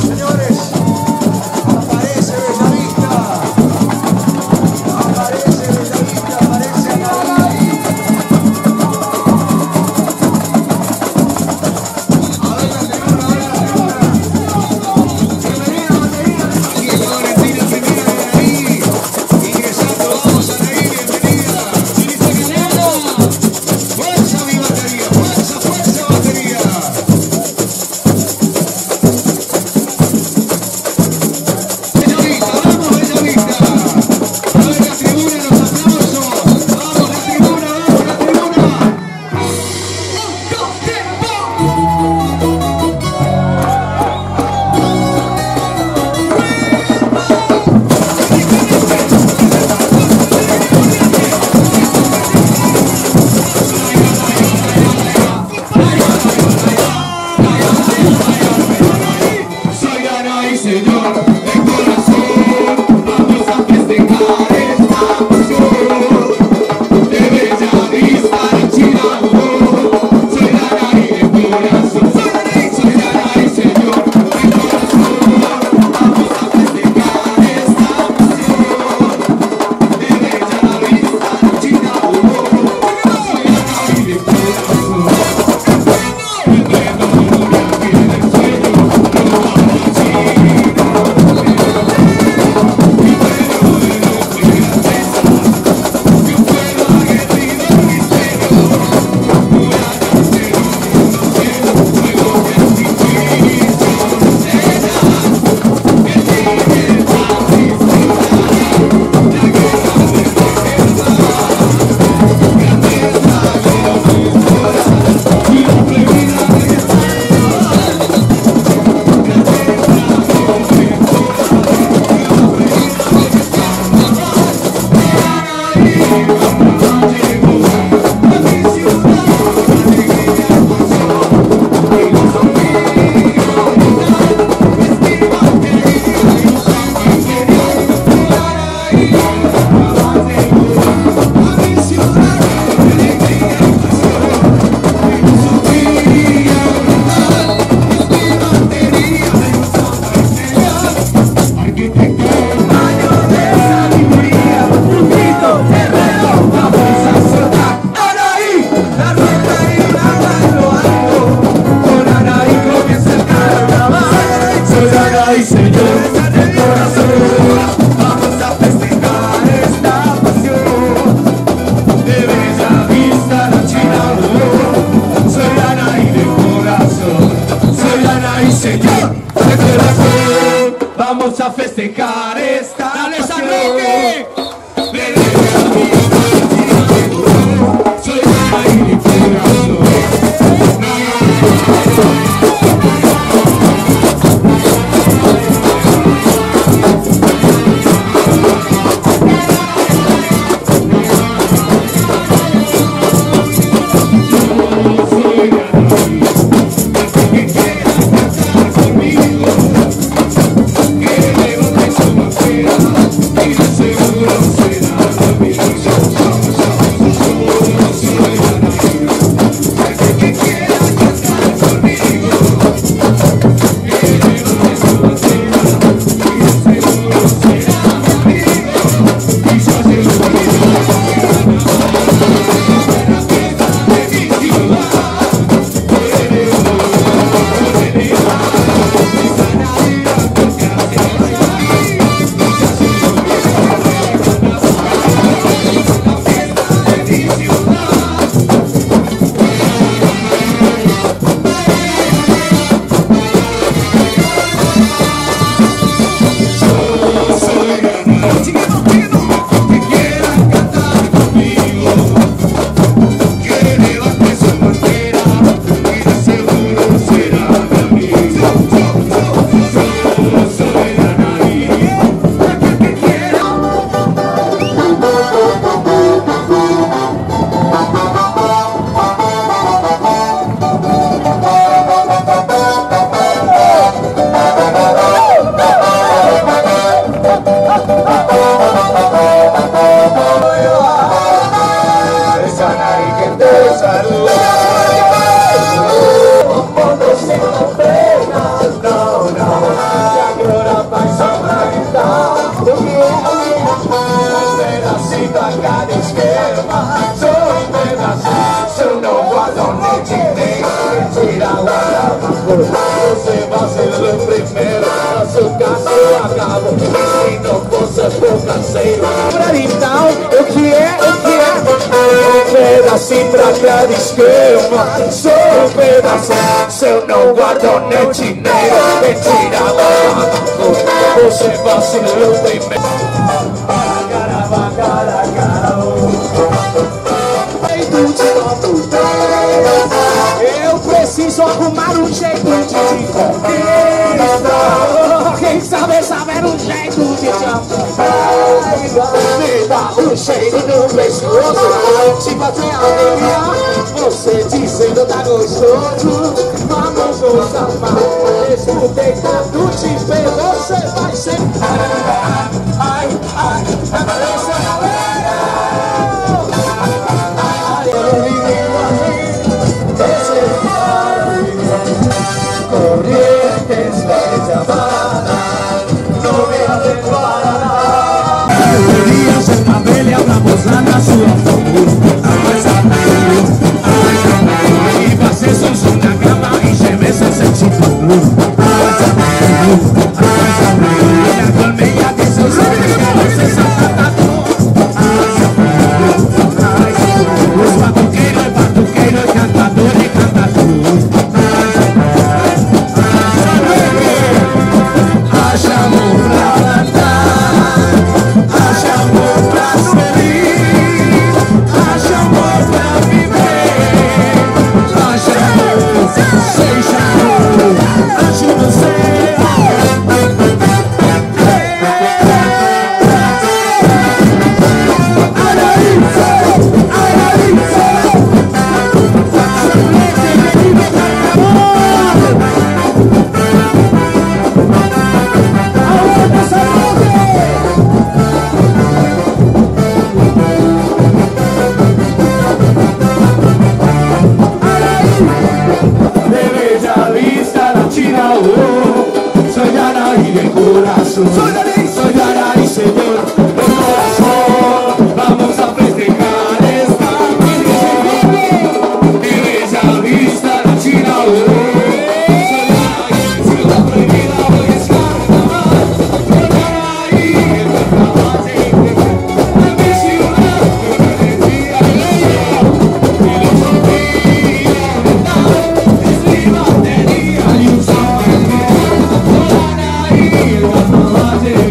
Vamos a festejar esta ¡Dale, pasión. Sanroque! Soy la inspiración. Seguro abajo. No se va a hacer lo primero, a su caso acabo. E se não fosse por canseiro. Então, o que é? Um pedacinho pra cada esquema. Sou um pedaço, se eu não guardo nem dinheiro, mentira abajo. Você vacilou primeiro. Eu preciso arrumar um jeito de te conquistar. Quem sabe saber um jeito de te amar. Me dá um cheiro no pescoço, te fazer alegria. Você dizendo tá gostoso, vamos nos amar. Escutei tanto te ver, você vai ser. Ai, aparece a galera. Corrientes de llamada, no me hacen parar. Querías el papel y hablamos la nación. Y pasé son la cama y llevé ese chico. La colmilla que se usa de se salta los batuqueros, el cantador y cantador. Soy Araí, señor, de corazón, vamos a festejar esta mi bella vista, la China. Soy Araí, ciudad prohibida, hoy es carnaval. Soy Araí, el carnaval de mi ciudad, con energía y filosofía mental, es mi batería y un sonido. Soy Araí, el carnaval de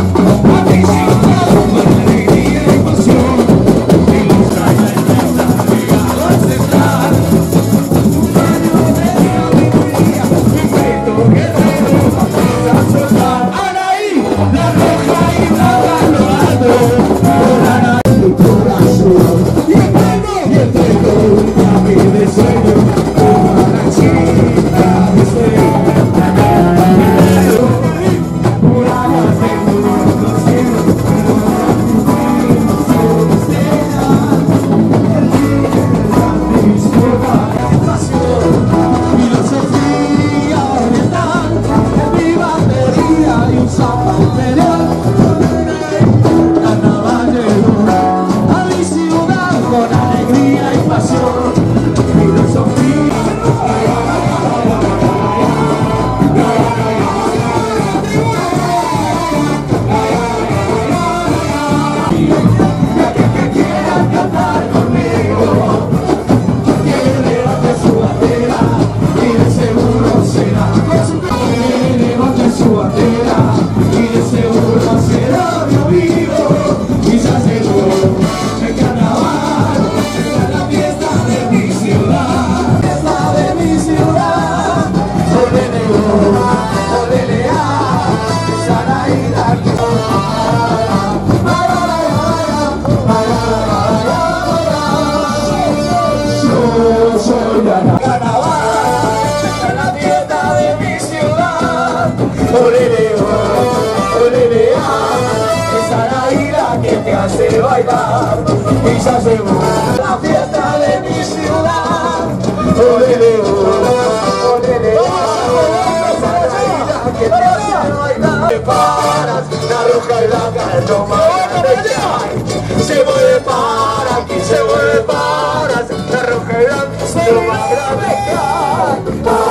hace bailar y ya llegó la fiesta de mi ciudad. Olele, olele, que te hace bailar. Te paras, la roja y blanca es lo más grande que hay. Se mueve para aquí, se mueve para allá. La roja y blanca es lo más grande que hay.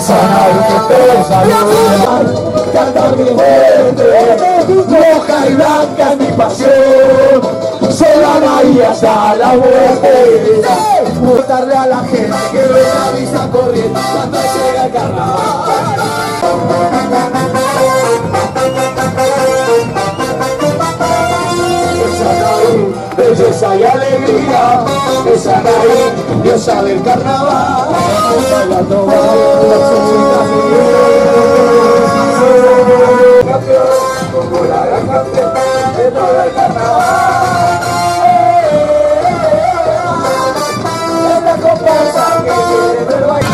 sana y que te salud. Cantar mi fuerte, roja y blanca es mi pasión. Se van ahí hasta la muerte. Contarle a la gente que venga vista corriendo cuando llega el carnaval. Belleza y alegría, esa raíz, diosa del carnaval. Bailando las chiquitas de Dios, como la gran campeona de todo el carnaval. Es la comparsa que quiere ver bailar.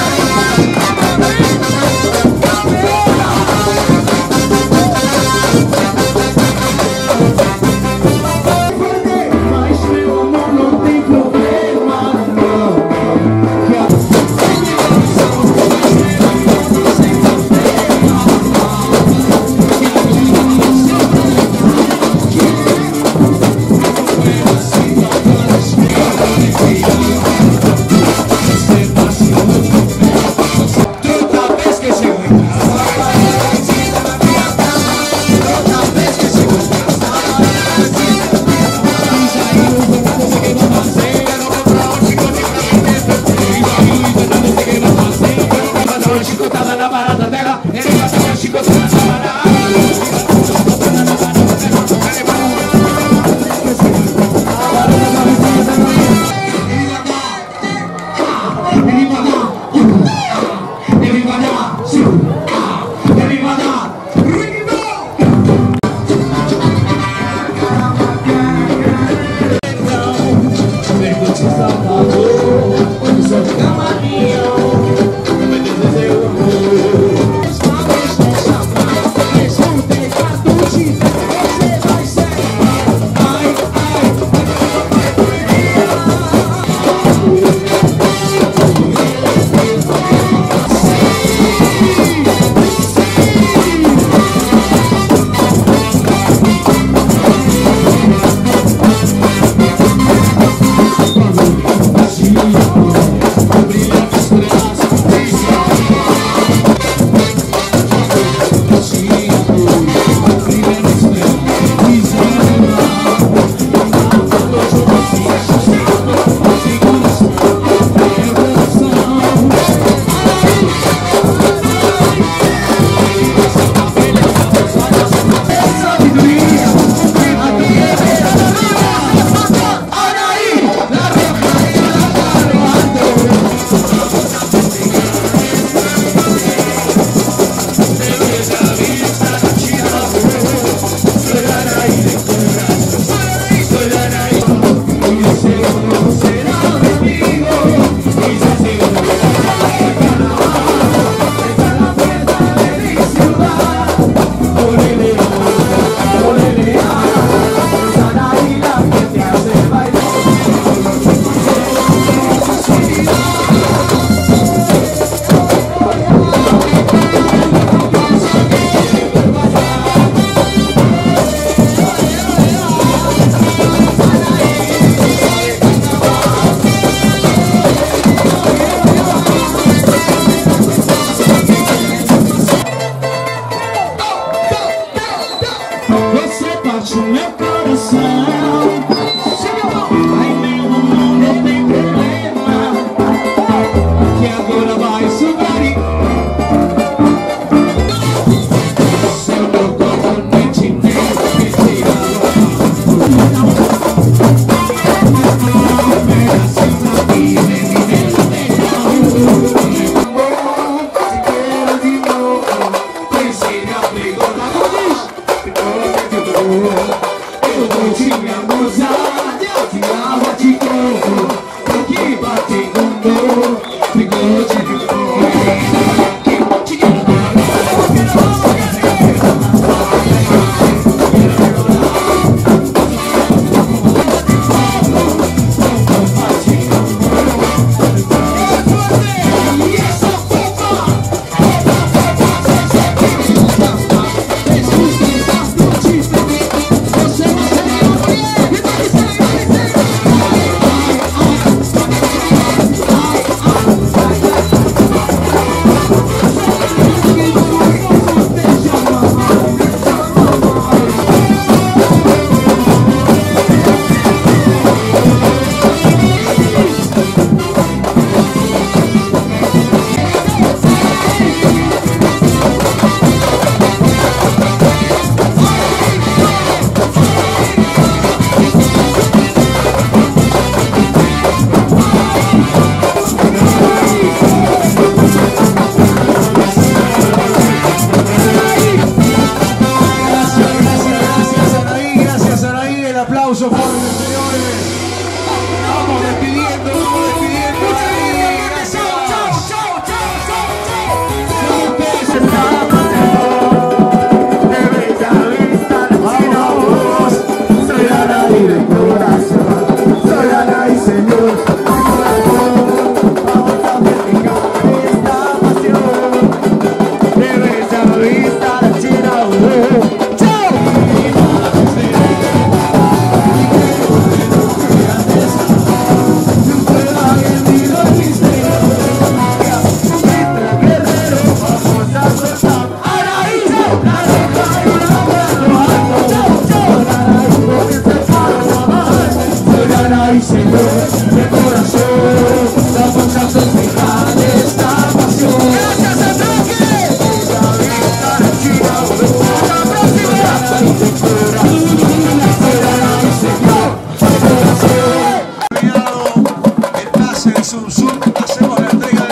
hacemos la entrega